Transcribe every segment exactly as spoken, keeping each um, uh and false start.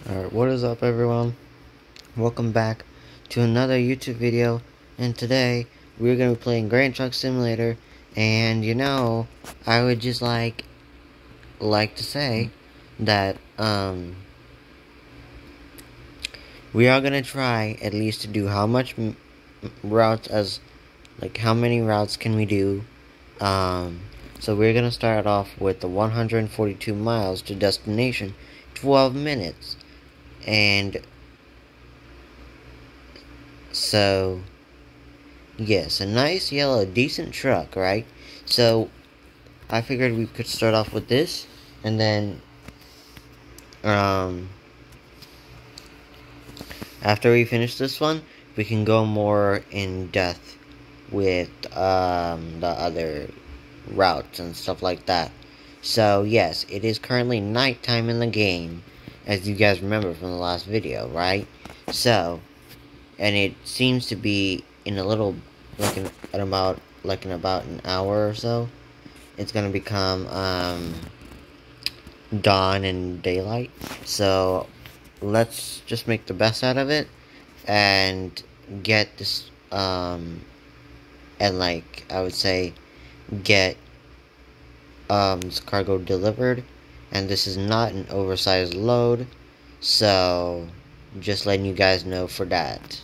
Alright, what is up everyone? Welcome back to another YouTube video, and today we're going to be playing Grand Truck Simulator. And you know, I would just like like to say that um we are going to try at least to do how much m routes as like how many routes can we do. Um so we're going to start off with the one hundred forty-two miles to destination, twelve minutes. And so, yes, a nice yellow, decent truck, right? So, I figured we could start off with this, and then, um, after we finish this one, we can go more in depth with, um, the other routes and stuff like that. So, yes, it is currently nighttime in the game, as you guys remember from the last video, right? So, and it seems to be in a little, like in, at about, like in about an hour or so, it's gonna become, um, dawn and daylight. So, let's just make the best out of it, and get this, um, and like, I would say, get, um, this cargo delivered. And this is not an oversized load, so, just letting you guys know for that.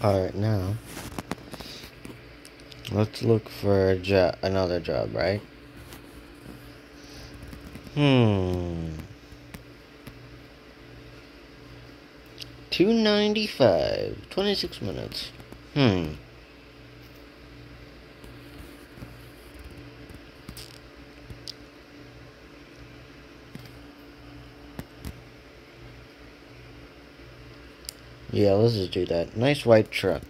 Alright, now let's look for a job, another job, right? Hmm. two ninety-five. twenty-six minutes. Hmm. Yeah, let's just do that. Nice white truck.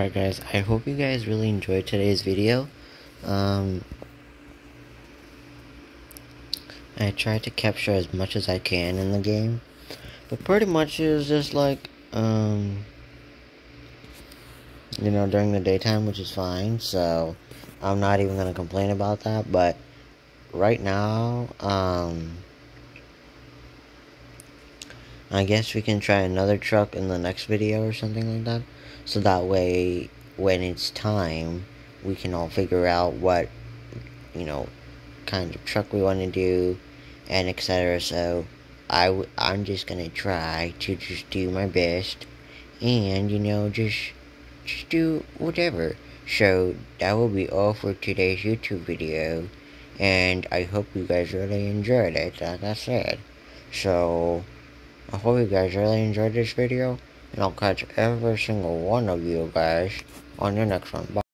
alright guys, I hope you guys really enjoyed today's video. Um, I tried to capture as much as I can in the game, but pretty much it was just like, um, you know, during the daytime, which is fine, so I'm not even gonna complain about that. But right now, um, I guess we can try another truck in the next video or something like that, so that way when it's time we can all figure out what, you know, kind of truck we want to do and etc. So I w I'm just gonna try to just do my best and, you know, just just do whatever. So that will be all for today's YouTube video, and I hope you guys really enjoyed it, like I said. So I hope you guys really enjoyed this video, and I'll catch every single one of you guys on the next one. Bye.